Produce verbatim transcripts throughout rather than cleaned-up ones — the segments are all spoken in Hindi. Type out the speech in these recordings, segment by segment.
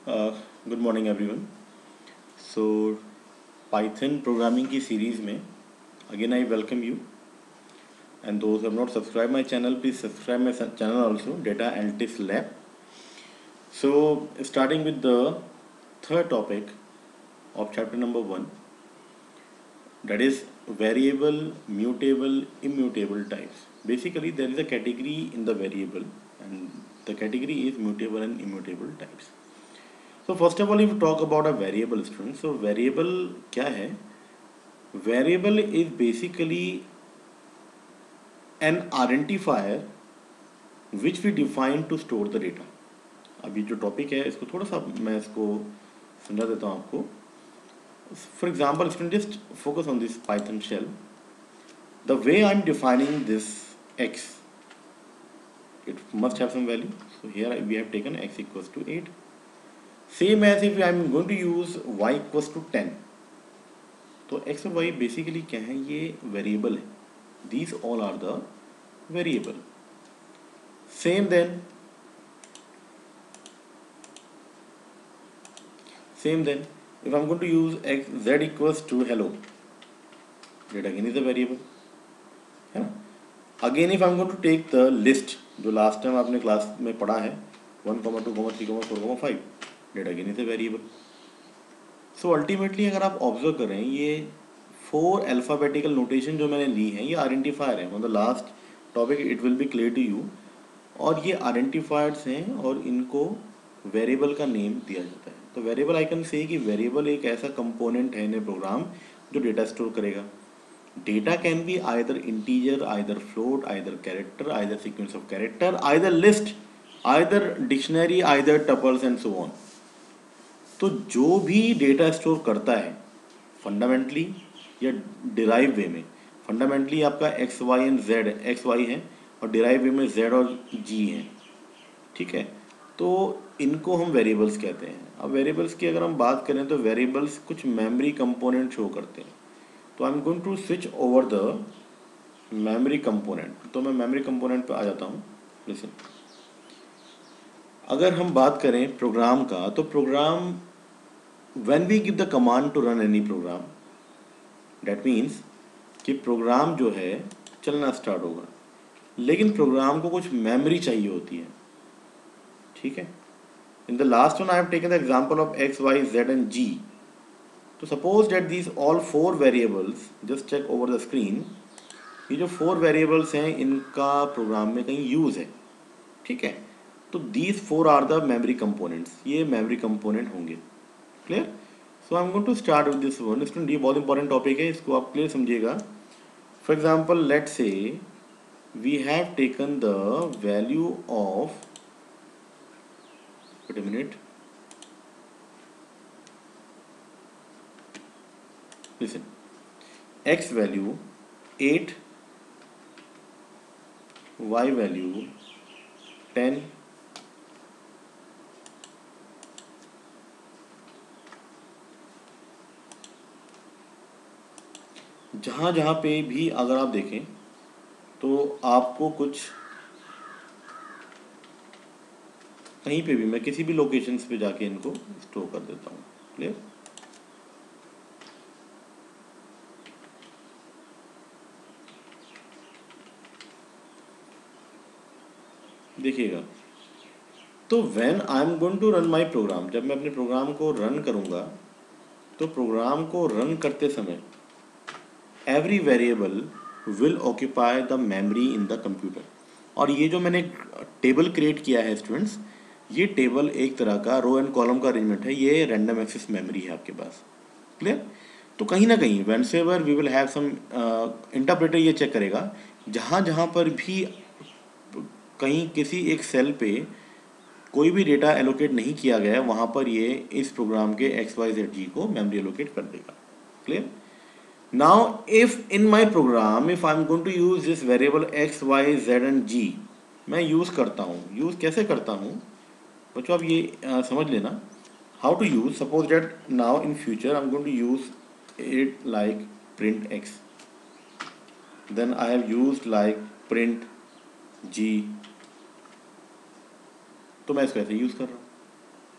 Good morning everyone. So Python programming की सीरीज़ में again I welcome you and those have not subscribe my channel please subscribe my channel also data analytics lab. So starting with the third topic of chapter number one, that is variable, mutable, immutable types. Basically there is a category in the variable and the category is mutable and immutable types. So first of all, if you talk about a variable string, so variable क्या है? Variable is basically an identifier which we define to store the data. अभी जो टॉपिक है इसको थोड़ा सा मैं इसको समझा देता हूँ आपको. For example, student just focus on this Python shell. The way I'm defining this x, it must have some value. So here we have taken x equals to eight. Same as if I'm going to use y equals to ten. तो x और y बेसिकली क्या है? ये वेरिएबल है. These all are the variable. Same then. Same then. If I'm going to use x z equals to hello, that again is a variable. है ना? Again if I'm going to take the list जो लास्ट टाइम आपने क्लास में पढ़ा है one comma two comma three comma four comma five, that again is a variable. So ultimately अगर आप ऑब्जर्व कर रहे हैं ये फोर अल्फ़ाबेटिकल नोटेशन जो मैंने ली है ये आइडेंटिफायर है. On the last topic it will be clear to you. और ये आइडेंटिफायर्स हैं और इनको वेरिएबल का नेम दिया जाता है. तो वेरिएबल आई कैन से कि वेरिएबल एक ऐसा कंपोनेंट है इन ए प्रोग्राम जो डेटा स्टोर करेगा. Data can be either integer, either float, either character, either sequence of character, either list, either dictionary, either tuples and so on. तो जो भी डेटा स्टोर करता है फंडामेंटली या डिराइव वे में, फंडामेंटली आपका X Y and Z, X Y है और डिराइव वे में जेड और जी हैं. ठीक है, तो इनको हम वेरिएबल्स कहते हैं. अब वेरिएबल्स की अगर हम बात करें तो वेरिएबल्स कुछ मेमोरी कंपोनेंट शो करते हैं. तो I am going to switch over the memory component. तो मैं मेमोरी कंपोनेंट पे आ जाता हूँ. लिसन, अगर हम बात करें प्रोग्राम का तो program when we give the command to run any program, that means कि प्रोग्राम जो है चलना स्टार्ट होगा, लेकिन प्रोग्राम को कुछ मेमोरी चाहिए होती है. ठीक है, in the last one I have taken the example of X Y Z and G. तो suppose that these all four variables, just check over the screen, ये जो फोर वेरिएबल्स हैं इनका प्रोग्राम में कहीं यूज़ है. ठीक है, तो these four are the memory components. ये मेमोरी कंपोनेंट होंगे. Clear? So I am going to start with this one. Student ये बहुत इंपॉर्टेंट टॉपिक है, इसको आप क्लियर समझिएगा. For example let say we have taken the value of, wait a minute, listen, x value eight, y value ten, जहाँ जहाँ पे भी अगर आप देखें तो आपको कुछ कहीं पे भी, मैं किसी भी लोकेशंस पे जाके इनको स्टोर कर देता हूँ. क्लियर? देखिएगा, तो when I am going to run my program, जब मैं अपने प्रोग्राम को रन करूँगा तो प्रोग्राम को रन करते समय every variable will occupy the memory in the computer. और ये जो मैंने टेबल क्रिएट किया है स्टूडेंट्स, ये टेबल एक तरह का रो एंड कॉलम का अरेंजमेंट है. ये रैंडम एक्सेस मेमोरी है आपके पास. क्लियर? तो कहीं ना कहीं whenever we will have some, interpreter ये चेक करेगा जहाँ जहाँ पर भी कहीं किसी एक सेल पे कोई भी डेटा एलोकेट नहीं किया गया है वहाँ पर ये इस प्रोग्राम के एक्स वाई जेड जी को मेमोरी एलोकेट कर देगा. Clear? Now if in my program if I'm going to use this variable x, y, z and g, मैं यूज़ करता हूँ. यूज़ कैसे करता हूँ बच्चों, आप ये uh, समझ लेना. How to use, suppose that now in future I'm going to use it like print x, then I have used like print g. तो मैं इसको ऐसे यूज़ कर रहा हूँ.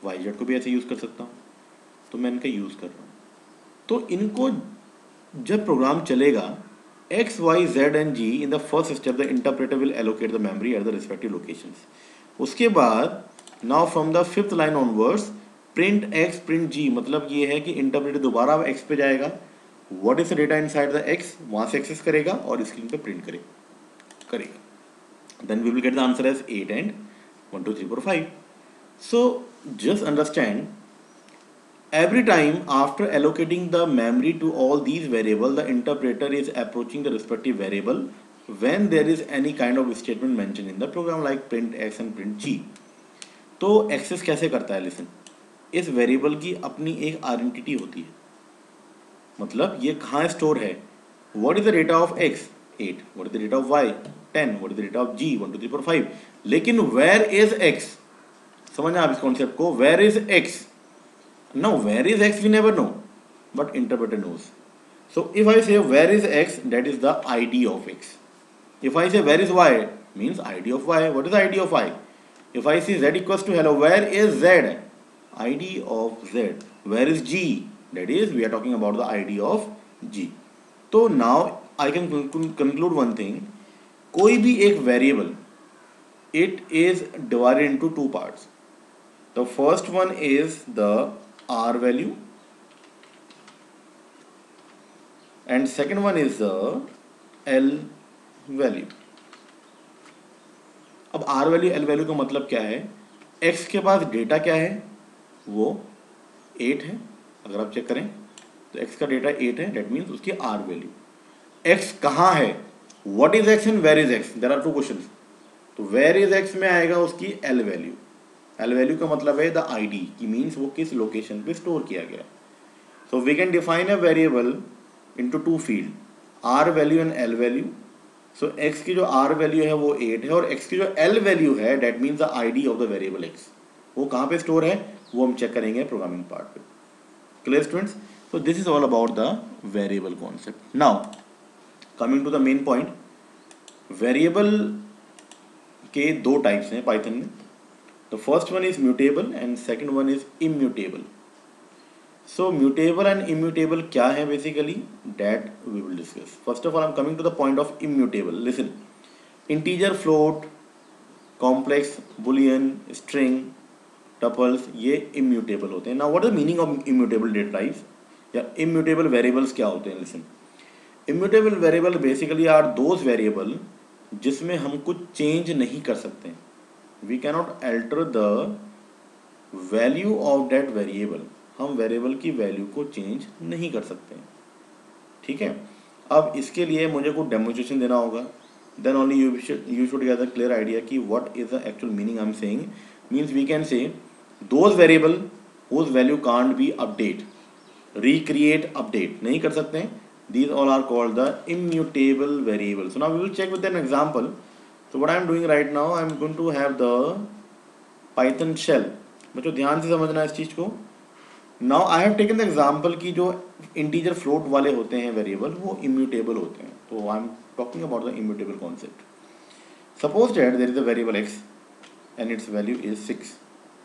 वाई जेड को भी ऐसे यूज़ कर सकता हूँ, तो मैं इनका यूज़ कर रहा हूँ। तो इनको जब प्रोग्राम चलेगा X Y Z and G, in the first step the interpreter will allocate the memory at the respective locations. उसके बाद now from the fifth line onwards print X print G, मतलब ये है कि इंटरप्रेटर दोबारा एक्स पे जाएगा, what is the data inside the X, वहाँ से एक्सेस करेगा और स्क्रीन पे प्रिंट करेगा करेगा then we will get the answer as eight and one two three four five. So just understand, every time after allocating the memory to all these variables, the interpreter is approaching the respective variable when there is any kind of statement mentioned in the program like print x and print g. तो एक्सेस कैसे करता है? लिसन, इस वेरिएबल की अपनी एक आइडेंटिटी होती है, मतलब ये कहाँ स्टोर है. What is the data of X? Eight. What is the data of Y? Ten. What is the data of G? One two three four five. लेकिन वेयर इज एक्स? समझना आप इस कॉन्सेप्ट को. Where is X? No, where is X we never know, but interpreter knows. So if I say where is X, that is the ID of X. If I say where is Y, means ID of Y. What is ID of Y? If I see z equals to hello, where is z? id of z. where is g? that is we are talking about the id of g. तो now I can conclude one thing, कोई भी एक variable, it is divided into two parts. The first one is the r value and second one is the l value. अब आर वैल्यू एल वैल्यू का मतलब क्या है? एक्स के पास डेटा क्या है? वो एट है. अगर आप चेक करें तो एक्स का डेटा एट है, डेट मीन्स उसकी आर वैल्यू. एक्स कहाँ है? What is X and where is X? There are two questions. तो वेयर इज एक्स में आएगा उसकी एल वैल्यू. एल वैल्यू का मतलब है द आईडी, की मीन्स वो किस लोकेशन पे स्टोर किया गया. So we can define a variable into two field, R value and L value. So so, x की जो r वैल्यू है वो एट है और x की जो l वैल्यू है that means the ID of the variable x, वो कहाँ पे स्टोर है वो हम चेक करेंगे प्रोग्रामिंग पार्ट पे. Clear students? So this is all about the variable concept. Now coming to the main point, variable के दो टाइप्स हैं पाइथन में. The first one is mutable and second one is immutable. So mutable and immutable क्या है basically, that we will discuss. First of all, I'm coming to the point of immutable. Listen, integer, float, complex, boolean, string, tuples, ये immutable होते हैं. Now what is the meaning of immutable data types या immutable variables क्या होते हैं? Listen, immutable variable basically are those variable जिसमें हम कुछ change नहीं कर सकते. We cannot alter the value of that variable. हम वेरिएबल की वैल्यू को चेंज नहीं कर सकते. ठीक है, अब इसके लिए मुझे कुछ डेमोन्स्ट्रेशन देना होगा. Then only you you should get a clear idea कि what is the actual meaning I am saying. Means we can say those variable whose value can't be update, recreate, update नहीं कर सकते हैं. These all are called the immutable variable. So now we will check with an example. So what I am doing right now, I am going to have the Python shell. बच्चों ध्यान से समझना है इस चीज को. Now I have taken the example की जो इंटीजर फ्लोट वाले होते हैं वेरिएबल वो इम्यूटेबल होते हैं. तो I am talking about the immutable concept. Suppose that there is a variable X and its value is six.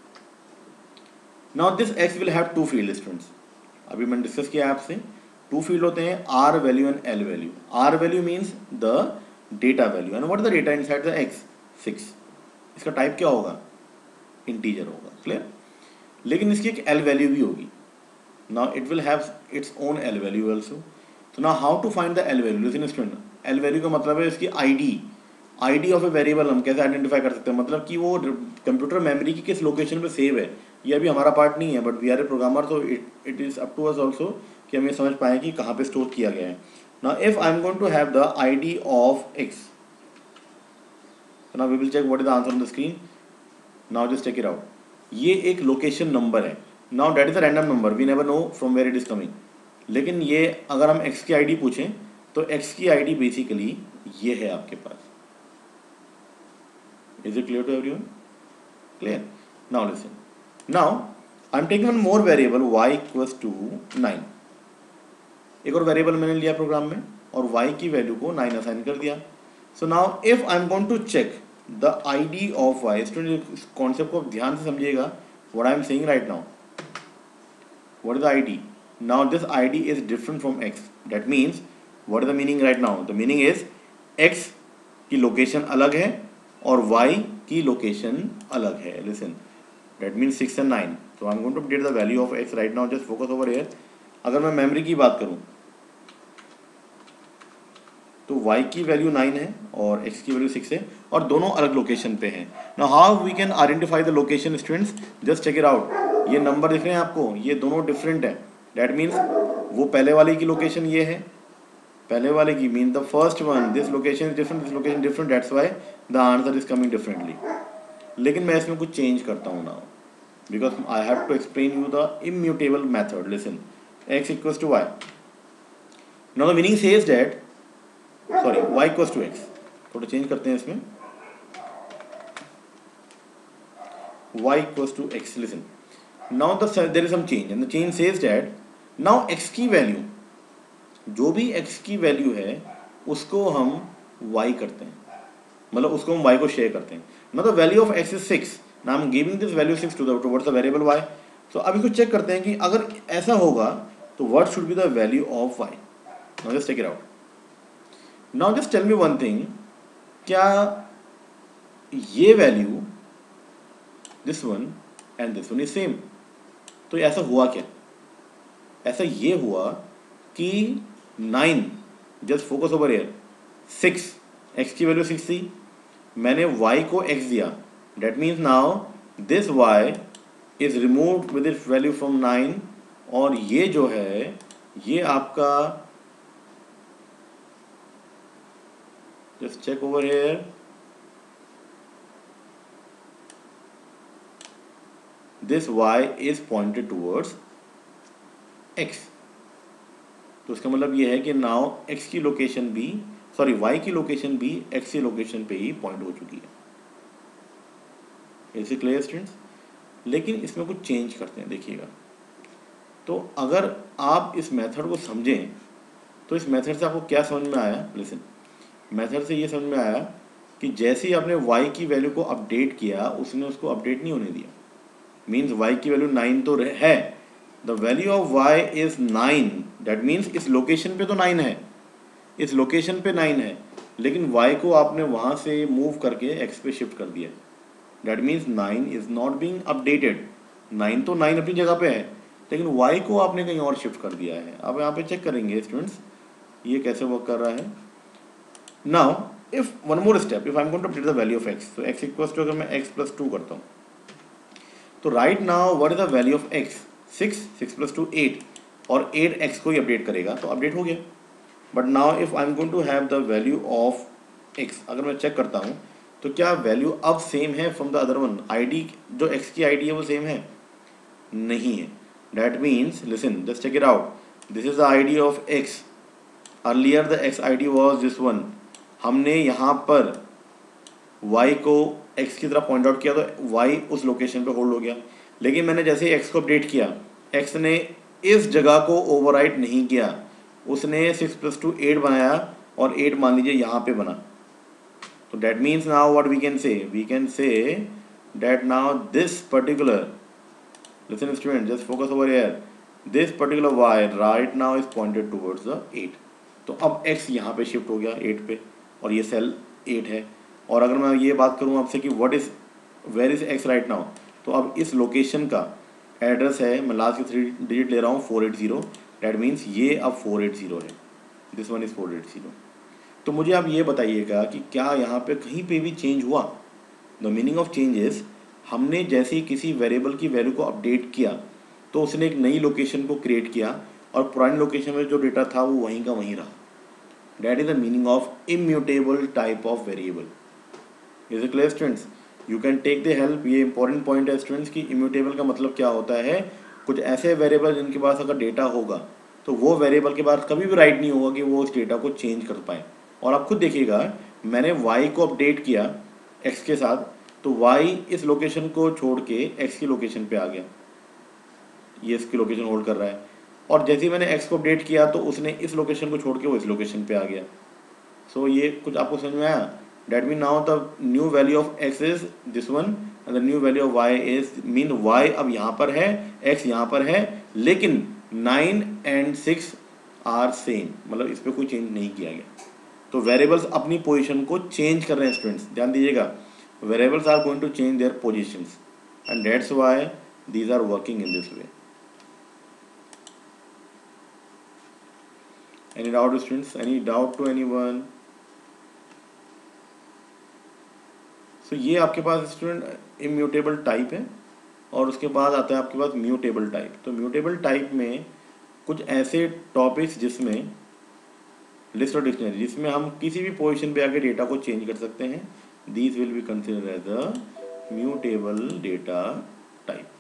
Now this X will have two field students. अभी मैंने डिस्कस किया आपसे, टू फील्ड होते हैं, R value and L value. R value means the data value and what is the data inside the X? Six. इसका टाइप क्या होगा? इंटीजर होगा. क्लियर? लेकिन इसकी एक एल वैल्यू भी होगी. Now it will have its own L value also. तो now how to find the L value? Listen student, L value का मतलब है इसकी ID. ID of a variable हम कैसे आइडेंटिफाई कर सकते हैं? मतलब कि वो कंप्यूटर मेमोरी की किस लोकेशन पे सेव है. ये अभी हमारा पार्ट नहीं है, but we are a programmer, तो it it is up to us also कि हम ये समझ पाएँ कि कहाँ पे स्टोर किया गया है. Now if I am going to have the ID of x, now we will check what is the answer on the screen. Now just check it out. ये एक लोकेशन नंबर है. Now that is a random number, we never know from where it is coming. लेकिन ये अगर हम x की आईडी पूछें तो x की आईडी बेसिकली ये है आपके पास. Is it clear to everyone? Clear? Now listen. Now I am taking one more variable y equals to nine. एक और वेरिएबल मैंने लिया प्रोग्राम में और y की वैल्यू को नाइन असाइन कर दिया. So now if I am going to check the ID of y, student इस कॉन्सेप्ट को ध्यान से समझिएगा. what I am saying right now. What is the I D? Now this I D is different from X. That means what is the meaning right now? The meaning is X की लोकेशन अलग है और Y की लोकेशन अलग है. Listen, that means six and nine. So I'm going to update the value of X right now. Just focus over here. अगर मैं मेमोरी की बात करूं तो y की वैल्यू नाइन है और x की वैल्यू सिक्स है और दोनों अलग लोकेशन पे हैं. Now how we can identify the location students? Just check it out. ये नंबर दिख रहे हैं आपको, ये दोनों डिफरेंट है. दैट मीन्स वो पहले वाले की लोकेशन ये है, पहले वाले की mean the first one, this location is different, this location different, that's why the answer is coming differently. लेकिन मैं इसमें कुछ चेंज करता हूँ now, because I have to explain you the immutable method. Listen, x equals to y. Now the meaning says that, sorry, y equals to x. थोड़ा चेंज करते हैं इसमें. y equals to x. Listen, now the there is some change and the change says that now x की वैल्यू, जो भी x की वैल्यू है उसको हम y करते हैं, मतलब उसको हम y को शेयर करते हैं. Now the value of x is six. Now I am giving this value six to the towards the variable y. So अब इसको चेक करते हैं कि अगर ऐसा होगा तो what should be the value of y. Now just take it out. Now just tell me one thing, क्या ये value, this one and this one is same? तो ऐसा हुआ क्या? ऐसा ये हुआ कि nine, just focus over here, six, x की वैल्यू सिक्स थी, मैंने y को x दिया. That means now this y is removed with its value from nine और ये जो है ये आपका, just check over here, this y is pointed towards x. तो इसका मतलब ये है कि नाउ x की लोकेशन भी, सॉरी y की लोकेशन भी x की लोकेशन पे ही पॉइंट हो चुकी है. Is it clear students? लेकिन इसमें कुछ चेंज करते हैं, देखिएगा. तो अगर आप इस मेथड को समझें तो इस मेथड से आपको क्या समझ में आया? लिसन, मेथड से ये समझ में आया कि जैसे ही आपने y की वैल्यू को अपडेट किया, उसने उसको अपडेट नहीं होने दिया. मीन्स y की वैल्यू नाइन तो है, the value of y is nine. That means इस लोकेशन पे तो नाइन है, इस लोकेशन पे नाइन है, लेकिन y को आपने वहाँ से मूव करके x पे शिफ्ट कर दिया. That means nine is not being updated. Nine तो नाइन अपनी जगह पे है, लेकिन y को आपने कहीं और शिफ्ट कर दिया है. अब यहाँ पे चेक करेंगे स्टूडेंट्स ये कैसे वर्क कर रहा है. Now, if one more step, if I'm going to update the value of x, so x equals to, अगर मैं x plus टू करता हूँ तो right now what is the value of x? Six, six plus two, eight, और एट x को ही अपडेट करेगा तो अपडेट हो गया. But now if I'm going to have the value of x, अगर मैं चेक करता हूँ तो क्या वैल्यू अब सेम है from the other one? ID, जो x की आईडी है वो सेम है? नहीं है. That means, listen, just check it out. This is the I D of x. Earlier the x I D was this one. हमने यहाँ पर y को x की तरफ पॉइंट आउट किया तो y उस लोकेशन पे होल्ड हो गया. लेकिन मैंने जैसे ही x को अपडेट किया, x ने इस जगह को ओवरराइट नहीं किया, उसने सिक्स प्लस टू एट बनाया और एट मान लीजिए यहाँ पे बना. तो that means now what we can say, we can say that now this particular, listen student, just focus over here, this particular y right now is pointed towards the eight. तो अब x यहाँ पे शिफ्ट हो गया एट पे और ये सेल एट है. और अगर मैं ये बात करूँ आपसे कि what is, where is x right now, तो अब इस लोकेशन का एड्रेस है, मैं लास्ट की थ्री डिजिट ले रहा हूँ, four eight zero. That means ये अब फोर एट ज़ीरो है, this one is four eight zero. तो मुझे आप ये बताइएगा कि क्या यहाँ पे कहीं पे भी चेंज हुआ? The meaning of change is, हमने जैसे ही किसी वेरिएबल की वैल्यू को अपडेट किया तो उसने एक नई लोकेशन को क्रिएट किया और पुरानी लोकेशन में जो डेटा था वो वहीं का वहीं रहा. That is the meaning of immutable type of variable. Is it clear students? You can take the help. ये important point है students कि immutable का मतलब क्या होता है. कुछ ऐसे वेरिएबल जिनके पास अगर डेटा होगा तो वो वेरिएबल के बाद कभी भी राइट नहीं होगा कि वो उस डेटा को चेंज कर पाए. और आप खुद देखिएगा, मैंने y को अपडेट किया x के साथ तो y इस लोकेशन को छोड़ के x की लोकेशन पे आ गया, ये इसकी लोकेशन होल्ड कर रहा है. और जैसे ही मैंने x को अपडेट किया तो उसने इस लोकेशन को छोड़ के वो इस लोकेशन पे आ गया. सो so, ये कुछ आपको समझ में आया? That mean now the new value of x is this one the new value of y is mean y अब यहाँ पर है, एक्स यहाँ पर है, लेकिन nine and six are same, मतलब इस पर कोई चेंज नहीं किया गया। तो वेरिएबल्स अपनी पोजीशन को चेंज कर रहे हैं स्टूडेंट्स, ध्यान दीजिएगा, variables are going to change their positions and that's why these are working in this way. Any doubt students, any doubt to anyone? So ये आपके पास स्टूडेंट इम्यूटेबल टाइप है, और उसके बाद आता है आपके पास म्यूटेबल टाइप। तो म्यूटेबल टाइप में कुछ ऐसे टॉपिक्स जिसमें लिस्ट और डिक्शनरी, जिसमें हम किसी भी पोजीशन पे आके डेटा को चेंज कर सकते हैं, these will be considered as a mutable data type.